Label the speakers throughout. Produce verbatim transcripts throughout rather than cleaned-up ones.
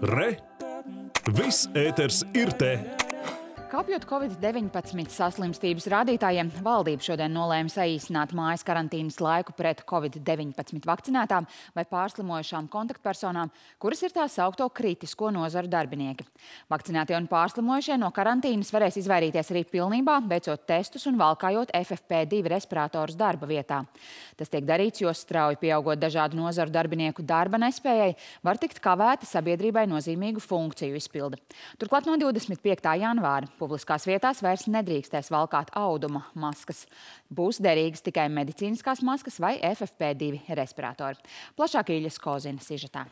Speaker 1: Re! Viss ēters ir te!
Speaker 2: Kāpjot Covid deviņpadsmit saslimstības rādītājiem, valdība šodien nolēma saīsināt mājas karantīnas laiku pret Covid deviņpadsmit vakcinētām vai pārslimojušām kontaktpersonām, kuras ir tā saukto kritisko nozaru darbinieki. Vakcinētie un pārslimojušie no karantīnas varēs izvairīties arī pilnībā, veicot testus un valkājot F F P divi respiratorus darba vietā. Tas tiek darīts, jo strauji pieaugot dažādu nozaru darbinieku darba nespējai, var tikt kavēta sabiedrībai nozīmīgu funkciju izpilde. Turklāt no divdesmit piektā janvāra publiskās vietās vairs nedrīkstēs valkāt auduma maskas. Būs derīgas tikai medicīniskās maskas vai F F P divi respiratori. Plašāk Īļas Kozina sižetā.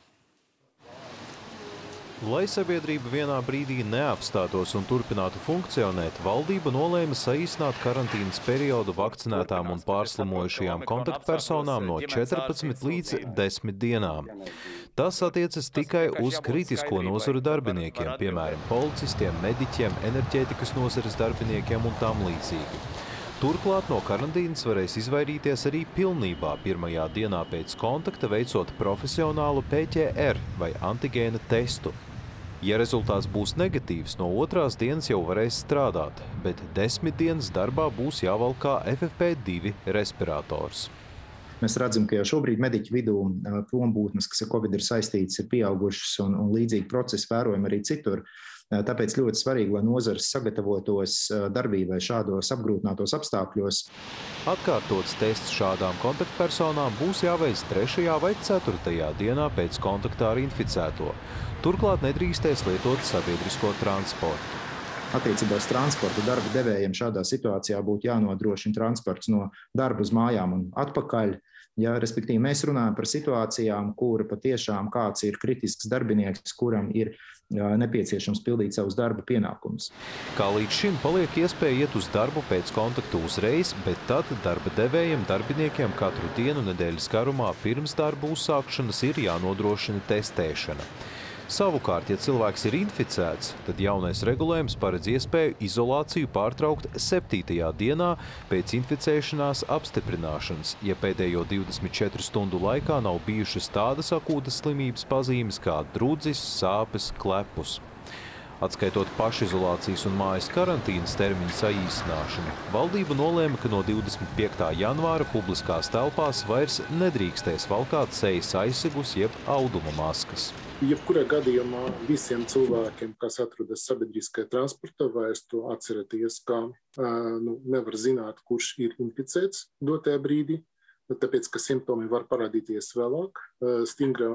Speaker 3: Lai sabiedrība vienā brīdī neapstātos un turpinātu funkcionēt, valdība nolēma saīsināt karantīnas periodu vakcinētām un pārslimojušajām kontaktpersonām no četrpadsmit līdz desmit dienām. Tas attiecas tikai uz kritisko nozaru darbiniekiem, piemēram, policistiem, mediķiem, enerģētikas nozares darbiniekiem un tam līdzīgi. Turklāt no karantīnas varēs izvairīties arī pilnībā pirmajā dienā pēc kontakta, veicot profesionālu P C R vai antigēna testu. Ja rezultāts būs negatīvs, no otrās dienas jau varēs strādāt, bet desmit dienas darbā būs jāvalkā F F P divi respirators.
Speaker 4: Mēs redzam, ka jau šobrīd mediķu vidū prombūtnes, kas ar Covid ir saistītas, ir pieaugušas un, un līdzīgi procesi vērojami arī citur. Tāpēc ļoti svarīgi, lai nozares sagatavotos darbībai šādos apgrūtinātos apstākļos.
Speaker 3: Atkārtots tests šādām kontaktpersonām būs jāveic trešajā vai ceturtajā dienā pēc kontaktā ar inficēto. Turklāt nedrīkstēs lietot sabiedrisko transportu.
Speaker 4: Attiecībā uz transportu darba devējiem šādā situācijā būtu jānodrošina transports no darba uz mājām un atpakaļ. Ja, respektīvi, mēs runājam par situācijām, kura patiešām kāds ir kritisks darbinieks, kuram ir jā, nepieciešams pildīt savus darba pienākumus.
Speaker 3: Kā līdz šim paliek iespēja iet uz darbu pēc kontaktu uzreiz, bet tad darba devējiem darbiniekiem katru dienu nedēļas garumā pirms darba uzsākšanas ir jānodrošina testēšana. Savukārt, ja cilvēks ir inficēts, tad jaunais regulējums paredz iespēju izolāciju pārtraukt septītajā dienā pēc inficēšanās apstiprināšanas, ja pēdējo divdesmit četru stundu laikā nav bijušas tādas akūtas slimības pazīmes kā drudzis, sāpes, klepus. Atskaitot pašizolācijas un mājas karantīnas termiņu saīsināšanu, valdība nolēma, ka no divdesmit piektā janvāra publiskās telpās vairs nedrīkstēs valkāt sejas aizsegus jeb auduma maskas.
Speaker 5: Jebkurā gadījumā visiem cilvēkiem, kas atrodas sabiedriskajā transportā, vairs to atcerēties, ka nu, nevar zināt, kurš ir inficēts dotajā brīdī, tāpēc, ka simptomi var parādīties vēlāk. Stingrā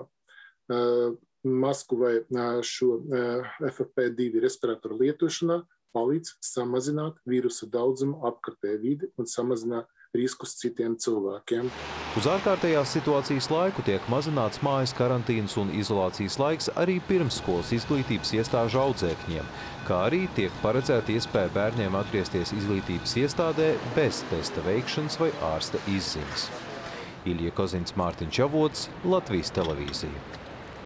Speaker 5: masku vai šo F F P divi respiratoru lietošanā palīdz samazināt vīrusa daudzumu apkārtējā vide un samazināt riskus citiem cilvēkiem.
Speaker 3: Uz ārkārtējās situācijas laiku tiek mazināts mājas karantīnas un izolācijas laiks arī pirmsskolas izglītības iestāžu audzēkņiem, kā arī tiek paredzēta iespēja bērniem atgriezties izglītības iestādē bez testa veikšanas vai ārsta izziņas. Ilja Kozins, Mārtiņš Avots, Latvijas televīzija.